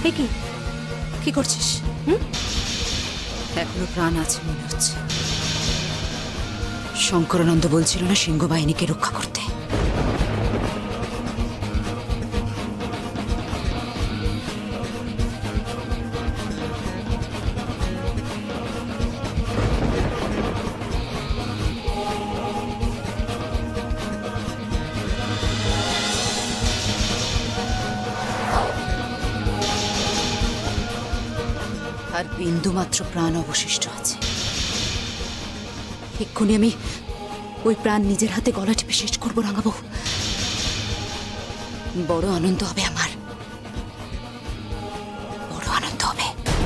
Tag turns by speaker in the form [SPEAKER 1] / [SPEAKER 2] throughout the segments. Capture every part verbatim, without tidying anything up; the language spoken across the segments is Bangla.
[SPEAKER 1] কি কি করছিস? হুম,
[SPEAKER 2] এখনো প্রাণ আছে মনে হচ্ছে। শঙ্করানন্দ বলছিল না সিংহ বাহিনীকে রক্ষা করতে। আর বিন্দু মাত্র প্রাণ অবশিষ্ট আছে। এক্ষুনি আমি ওই প্রাণ নিজের হাতে গলা টিপে শেষ করবো রাঙাবো। বড় আনন্দ হবে আমার, বড় আনন্দ হবে।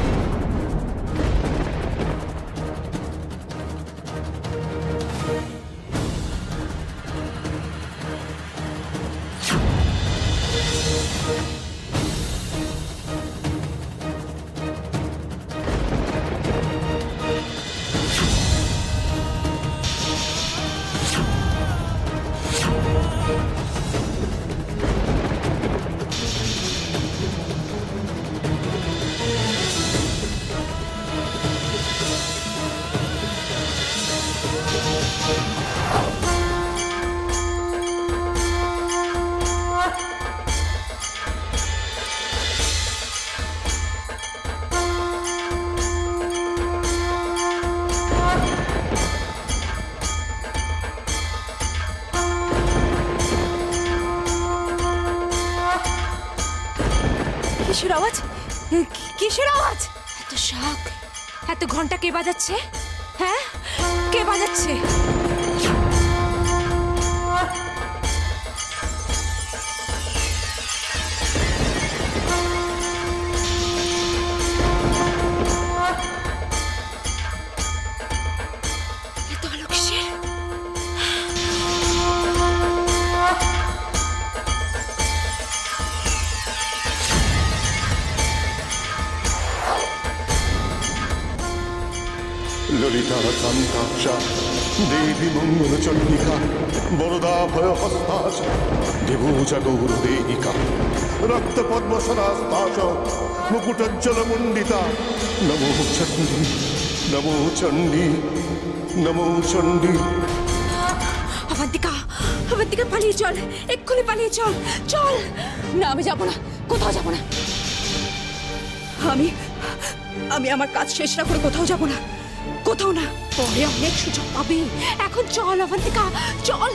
[SPEAKER 1] কিসের আওয়াজ? কিসের আওয়াজ? এত শাক, এত ঘন্টা কে বাজাচ্ছে? হ্যাঁ, কে বাজাচ্ছে? এত আলো কিসের?
[SPEAKER 3] ललिता कांताक्षा देवी मंगल चंडिका वरदा भय हस्ता दिवोजा गौरदेहिका रक्त पद्मसरास्ता मुकुटज्जल मुंडिता नमो चंडी नमो चंडी नमो चंडी।
[SPEAKER 1] अवंतिका, अवंतिका पालिए चल, एक्षुনি पालिए चल, चल। না, আমি যাব না, কোথাও যাব না। আমি আমি আমার কাজ শেষ না করে কোথাও যাব না, কোথাও না। পরে অনেক সুযোগ পাবি, এখন চল অবন্তিকা, চল।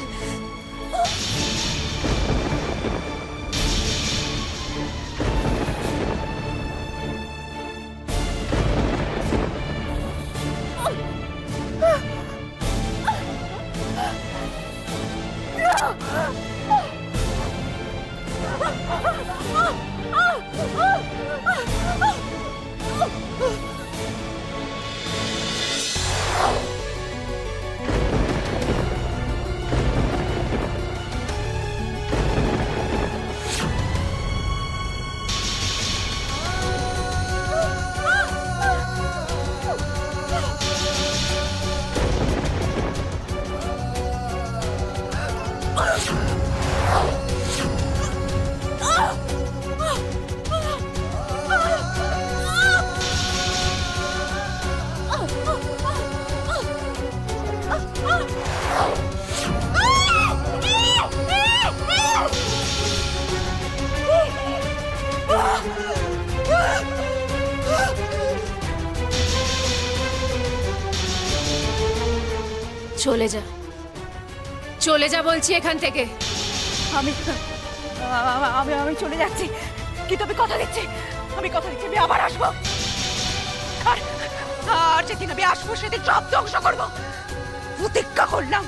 [SPEAKER 1] চলে যা, চলে যা বলছি এখান থেকে। আমি আমি আমি চলে যাচ্ছি, কিন্তু আমি কথা দিচ্ছি, আমি কথা দিচ্ছি আমি আবার আসবো। আর আর যেদিন আমি আসবো সেদিন সব ধ্বংস করবো, প্রতিজ্ঞা করলাম।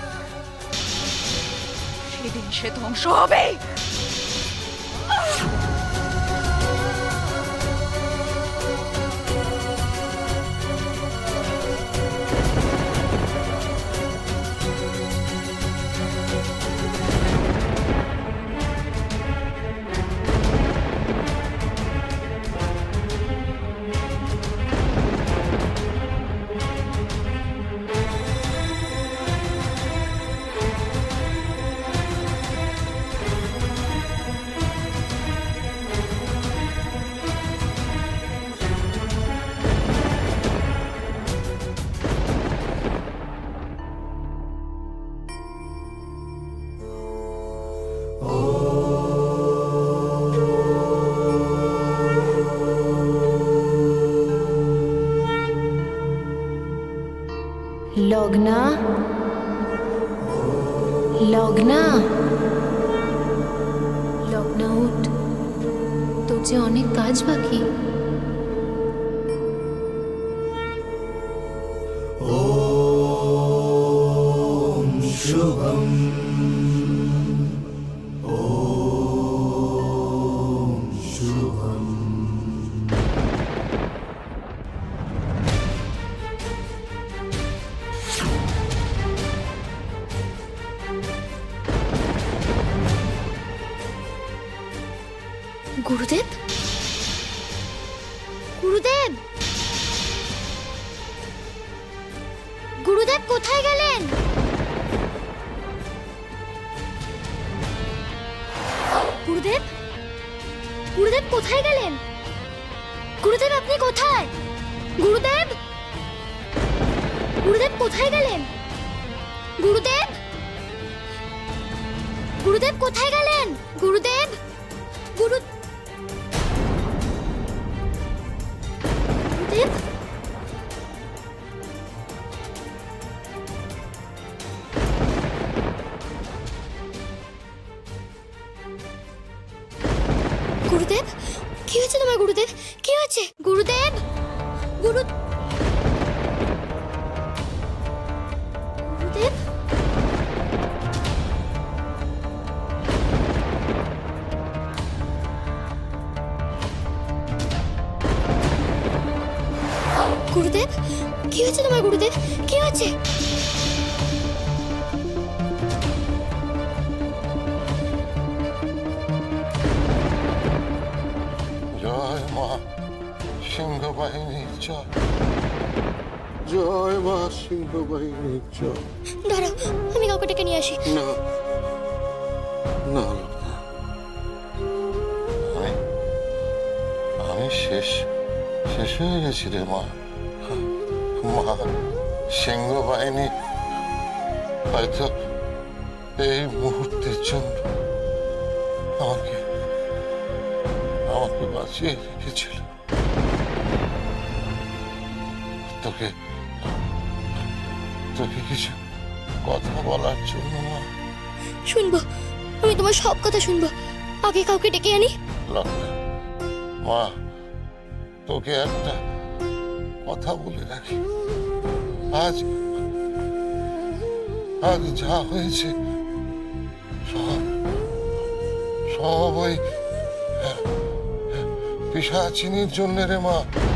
[SPEAKER 1] সেদিন সে ধ্বংস হবে।
[SPEAKER 4] লগ্না লগ্না লগ্না উঠ, তোর যে অনেক কাজ বাকি।
[SPEAKER 5] শুভম শুভম
[SPEAKER 4] গুরুদেব, গুরুদেব, গুরুদেব কোথায় গেলেন? গুরুদেব, গুরুদেব কোথায় গেলেন? গুরুদেব আপনি কোথায়? গুরুদেব, গুরুদেব কোথায় গেলেন? গুরুদেব, গুরুদেব কোথায় গেলেন? গুরুদেব, গুরু গুরুদেব, গুরুদেব কি হয়েছে তোমার? গুরুদেব কি হয়েছে? গুরুদেব, গুরু গুরুদেব, গুরুদেব কি হয়েছে তোমার? গুরুদেব কি হয়েছে?
[SPEAKER 3] জয় মা সিংহ বাহিনীর জয়, জয় মা সিংহ বাহিনীর জয়।
[SPEAKER 4] দাঁড়াও, আমি কাউকে ডেকে নিয়ে আসি।
[SPEAKER 3] না না লগ্না, আমি আমি শেষ শেষ হয়ে গেছি রে মা। মা সিংহ বাহিনী হয়তো এই মুহূর্তের জন্য আমাকে আমাকে বাঁচিয়ে রেখেছিল। তোকে তোকে কিছু কথা বলার জন্য মা।
[SPEAKER 4] শুনবো, আমি তোমার সব কথা শুনবো। আগে কাউকে ডেকে আনি।
[SPEAKER 3] লগ্না, মা তোকে একটা কথা বলে রাখি। আজ আজ যা হয়েছে সব সব ওই পিশাচিনীর জন্য রে মা।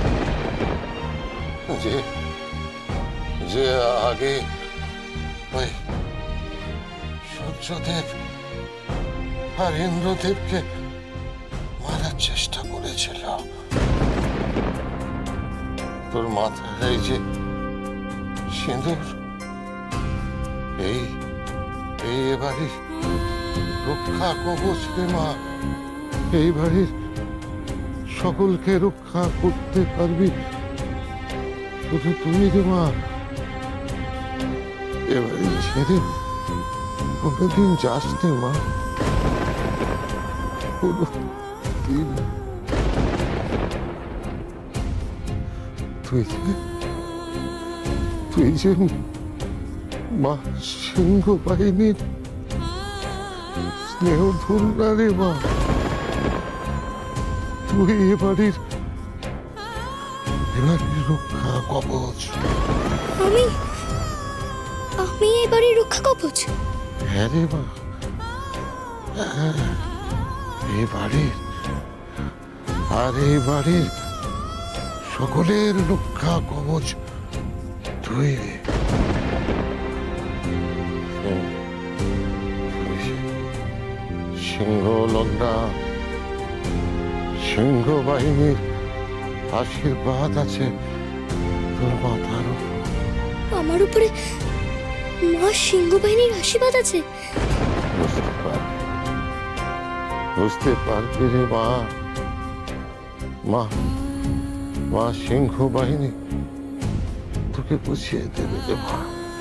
[SPEAKER 3] যে যে আগে ওই সূর্যদেব আর ইন্দ্রদেবকে মারার চেষ্টা করেছিল। তোর মাথায় এই যে সিঁদুর, এই এই এবারের রক্ষা কবচ রে মা। এই বাড়ির সকলকে রক্ষা করতে পারবি শুধু তুমি রে মা। এবারে ছেড়ে কোনোদিন যাস নে মা, কোনোদিন। তুই যে তুই যে মা সিংহ বাহিনীর স্নেহ ধুলনা রে মা। তুই এবাড়ির এবাড়ির রক্ষা কবচ।
[SPEAKER 4] আমি আমি এই বাড়ির রক্ষা কবচ?
[SPEAKER 3] হ্যাঁ রে মা, হ্যাঁ, এই বাড়ির আর এই বাড়ির সকলের রক্ষা কবচ তুই। সিংহ লগ্না, সিংহ বাহিনীর আশীর্বাদ আছে তোর মাথার উপর।
[SPEAKER 4] আমার উপরে মা সিংহ বাহিনীর আশীর্বাদ আছে?
[SPEAKER 3] বুঝতে পারবি, বুঝতে পারবি রে মা। মা মা সিংহ বাহিনী তোকে বুঝিয়ে দেবে রে মা।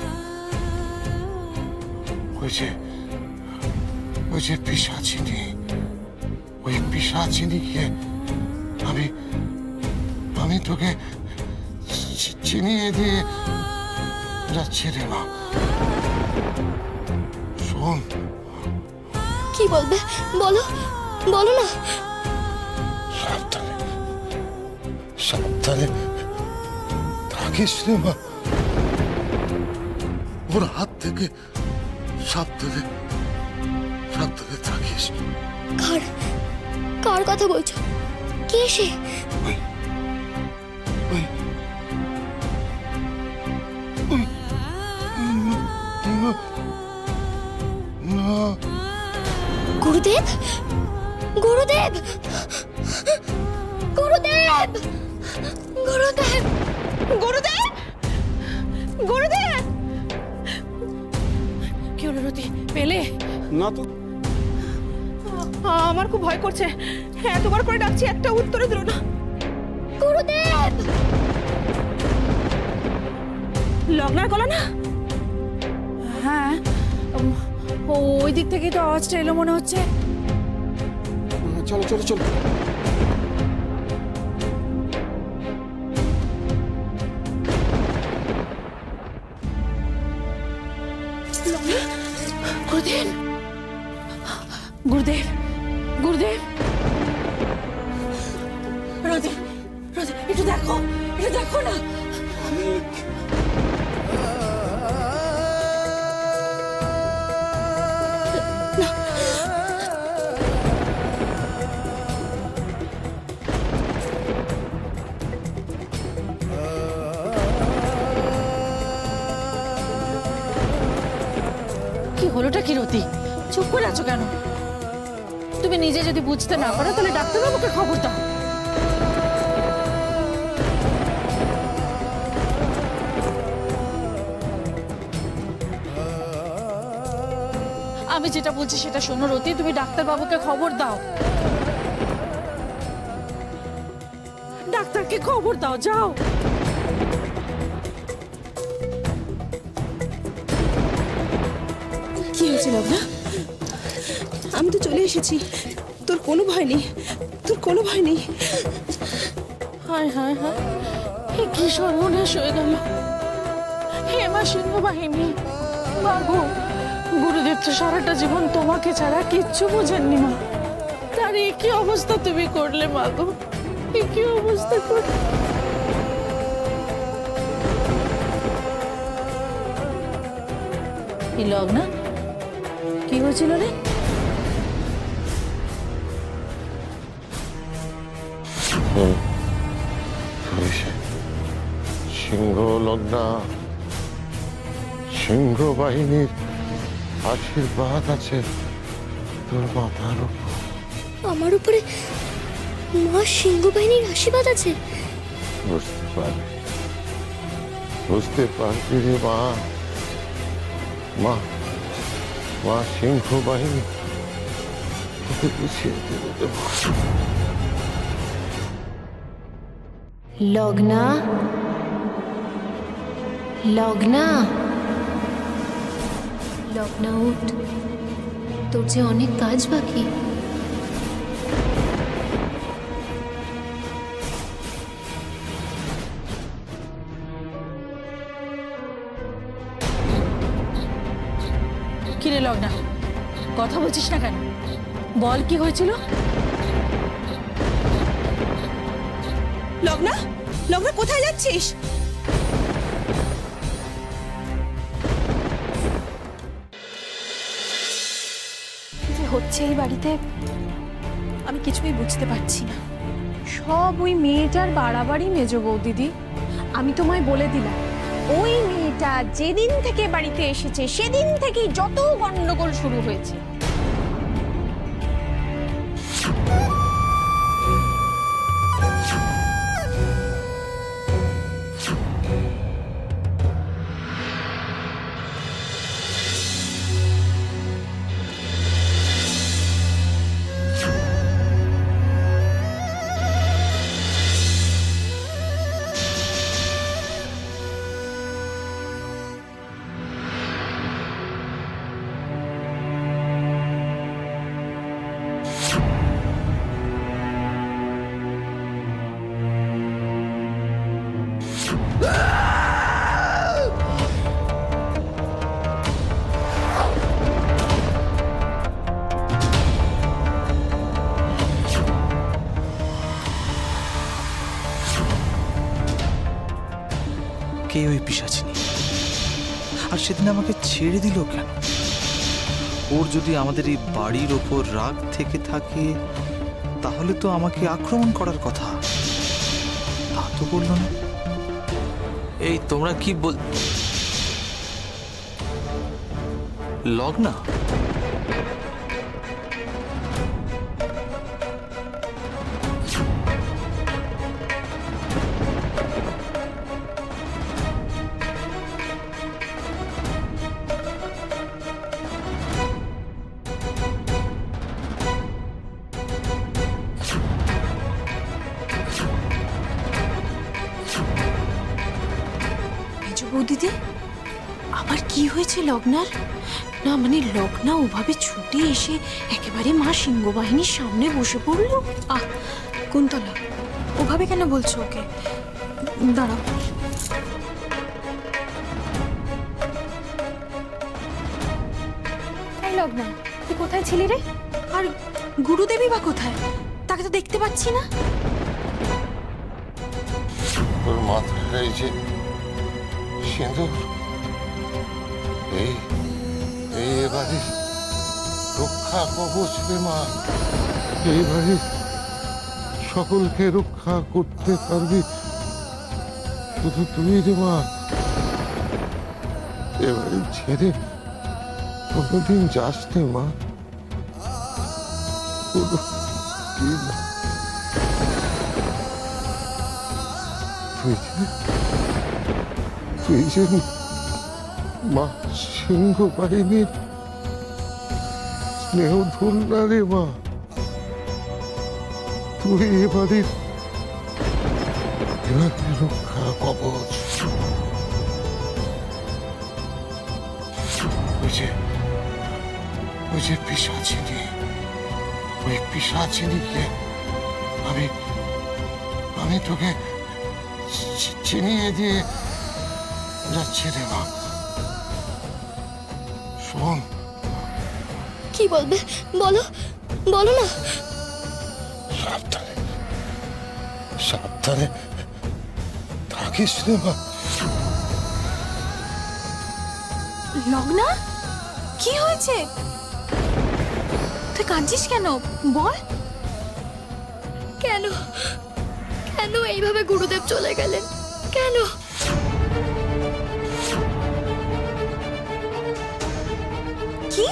[SPEAKER 3] ওই যে ওই যে পিশাচিনী, ওই পিশাচিনীকে আমি আমি তোকে চি- চিনিয়ে দিয়ে কাতরাচ্ছে রে মা। শোন,
[SPEAKER 4] কি বলবে বলো, বলো না।
[SPEAKER 3] সাবধানে সাবধানে থাকিস রে মা। ওর হাত থেকে সাবধানে সাবধানে থাকিস।
[SPEAKER 4] কার কার কথা বলছো? কে সে?
[SPEAKER 3] ওই ওই ওই না না
[SPEAKER 4] গুরুদেব, গুরুদেব, গুরুদেব, গুরুদেব,
[SPEAKER 1] গুরুদেব, গুরুদেব! কি হলো রতি, পেলে?
[SPEAKER 6] না তো।
[SPEAKER 1] আমার খুব ভয় করছে, এতবার করে ডাকছি একটা উত্তরে দিল না।
[SPEAKER 4] গুরুদেব!
[SPEAKER 1] লগ্নার গলা না? হ্যাঁ, ওই দিক থেকেই তো আওয়াজটা এলো মনে হচ্ছে।
[SPEAKER 6] চলো চলো চলো।
[SPEAKER 1] গুরুদেব, গুরুদেব, গুরুদেব! রোদে, রোদে, একটু দেখো, একটু দেখো না। কি হলোটা কি রতি? চুপ করে আছো কেন? তুমি নিজে যদি বুঝতে না পারো তাহলে ডাক্তারবাবুকে খবর দাও। আমি যেটা বলছি সেটা শোনো রতি, তুমি ডাক্তারবাবুকে খবর দাও। ডাক্তারকে খবর দাও, যাও।
[SPEAKER 7] কি হয়েছে লগ্না? আমি তো চলে এসেছি, তোর কোনো ভয় নেই, তোর কোনো ভয় নেই।
[SPEAKER 1] হায় হায় হায়, এ কি সর্বনাশ হয়ে গেল। হেমা সিংহ বাহিনী, মাগো, গুরুদেব তো সারাটা জীবন তোমাকে ছাড়া কিচ্ছু বোঝেননি মা, তার এ কি অবস্থা তুমি করলে মাগো, এ কি অবস্থা করলে। এই লগ্না, কি হয়েছিল রে?
[SPEAKER 3] সিংহ লগ্না, সিংহ বাহিনীর আশীর্বাদ আছে তোর মাথার উপর।
[SPEAKER 4] আমার উপরে মা সিংহ বাহিনীর আশীর্বাদ আছে?
[SPEAKER 3] বুঝতে পারবি, বুঝতে পারবি রে মা। মা মা সিংহ বাহিনী তোকে বুঝিয়ে দেবে।
[SPEAKER 8] লগ্না, লগ্না, লগ্না উঠ, তোর যে অনেক কাজ বাকি।
[SPEAKER 1] কিরে লগ্না, কথা বলছিস না কেন? বল কি হয়েছিল?
[SPEAKER 7] লগ্না, লগ্না কোথায় যাচ্ছিস?
[SPEAKER 2] যে হচ্ছে এই বাড়িতে আমি কিছুই বুঝতে পারছি না। সব ওই মেয়েটার বাড়াবাড়ি মেজো বৌদিদি। আমি তোমায় বলে দিলাম, ওই মেয়েটা যেদিন থেকে বাড়িতে এসেছে সেদিন থেকেই যত গন্ডগোল শুরু হয়েছে।
[SPEAKER 6] কে ওই পিশাচিনী, আর সেদিন আমাকে ছেড়ে দিল কেন? ওর যদি আমাদের এই বাড়ির ওপর রাগ থেকে থাকে তাহলে তো আমাকে আক্রমণ করার কথা, তা তো বলল না। এই তোমরা কি বল, লগ্না?
[SPEAKER 2] বৌদিদি, আবার কি হয়েছে লগ্নার? না মানে লগ্না ওভাবে ছুটে এসে একেবারে মা সিংহ বাহিনীর সামনে বসে পড়লো। আহ কুন্তলা, ওভাবে কেন বলছো ওকে? দাঁড়াও। এই লগ্না, তুই কোথায় ছিলি রে? আর গুরুদেবী বা কোথায়? তাকে তো দেখতে পাচ্ছি না।
[SPEAKER 3] তোর মাথায় এই যে সিঁদুর, এই এই এবারে রক্ষা কবচ রে মা। এই বাড়ির সকলকে রক্ষা করতে পারবি শুধু তুই রে মা। এবারে ছেড়ে কোনোদিন যাস নে মা। কোনো দিন তুই যে তুই যে মা সিংহ বাহিনীর স্নেহ ধন্যা রে মা। তুই এবারের এবারে রক্ষা কবচ। ওই যে ওই যে পিশাচিনী, ওই পিশাচিনীকে আমি আমি তোকে চি- চিনিয়ে দিয়ে যাচ্ছি রে মা। শোন,
[SPEAKER 4] কি বলবে বলো, বলো না।
[SPEAKER 3] সাবধানে সাবধানে থাকিস রে মা।
[SPEAKER 2] লগ্না, কি হয়েছে? তুই কাঁদছিস কেন? বল।
[SPEAKER 4] কেন কেন এইভাবে গুরুদেব চলে গেলেন? কেন?
[SPEAKER 2] কি?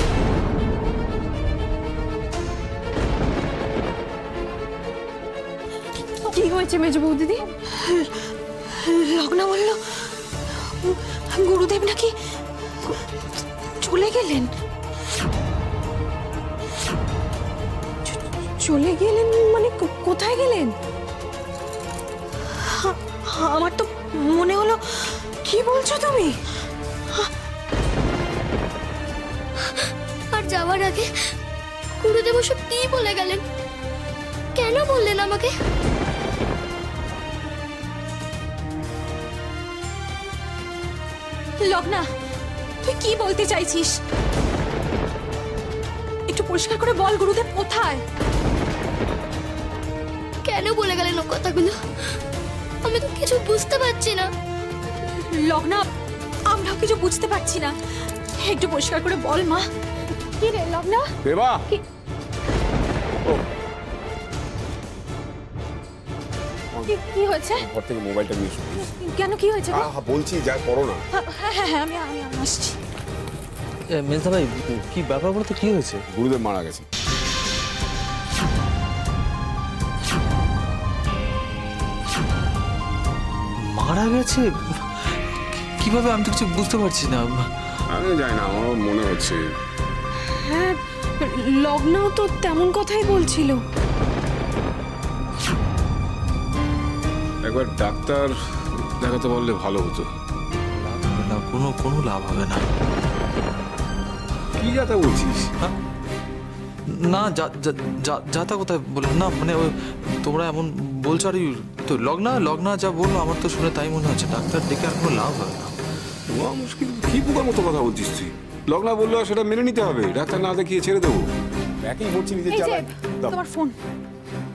[SPEAKER 2] কি হয়েছে মেজ বৌদিদি? লগ্না বলল গুরুদেব নাকি চলে গেলেন। চলে গেলেন মানে কো- কোথায় গেলেন? আ- আমার তো মনে হলো। কি বলছো তুমি?
[SPEAKER 4] আর যাওয়ার আগে গুরুদেব ওসব কি বলে গেলেন? কেন বললেন আমাকে?
[SPEAKER 2] লগ্না, তুই কি বলতে চাইছিস? একটু পরিষ্কার করে বল, গুরুদেব কোথায়?
[SPEAKER 4] কেন বলে গেলেন ও কথাগুলো? আমি তো কিছু বুঝতে পারছি না।
[SPEAKER 2] লগ্না, আমরাও কিছু বুঝতে পারছি না। একটু পরিষ্কার করে বল মা। কি রে লগ্না?
[SPEAKER 9] দেবা,
[SPEAKER 2] কি কি- কি হয়েছে?
[SPEAKER 9] ঘর থেকে মোবাইলটা নিয়ে এসো।
[SPEAKER 2] কেন, কি হয়েছে গো?
[SPEAKER 9] আহা, বলছি যা করো না।
[SPEAKER 2] হ্যাঁ হ্যাঁ হ্যাঁ, আমি আমি আমি আসছি।
[SPEAKER 6] মেজদা ভাই, কি ব্যাপার বলতে, কি হয়েছে?
[SPEAKER 9] গুরুদেব মারা গেছে।
[SPEAKER 6] মারা গেছে? কিভাবে? আমি তো কিছু বুঝতে পারছি না।
[SPEAKER 9] আমি জানি না, আমারও মনে হচ্ছে।
[SPEAKER 2] হ্যাঁ, লগ্নাও তো তেমন কথাই বলছিল।
[SPEAKER 9] একবার ডাক্তার দেখাতে বললে ভালো হতো।
[SPEAKER 6] লাভ হবে না, কোনো কোনো লাভ হবে না।
[SPEAKER 9] কি যাতা বলছিস?
[SPEAKER 6] হ্যাঁ? না, যা যা- যা- যাতা কোথায় বলে না, মানে ওই তোমরা এমন বলছো। আর এই তো লগ্না লগ্না যা বললো আমার তো শুনে তাই মনে হচ্ছে। ডাক্তার ডেকে আর কোনো লাভ হবে না।
[SPEAKER 9] তোমার মুশকিল, কি পোকার মতো কথা বলছিস তুই? লগ্না বললো সেটা মেনে নিতে হবে, ডাক্তার না দেখিয়ে ছেড়ে দেবো। একই বলছি নিজের
[SPEAKER 2] এই যে
[SPEAKER 9] জ্বালায়। দাও।
[SPEAKER 2] তোমার ফোন।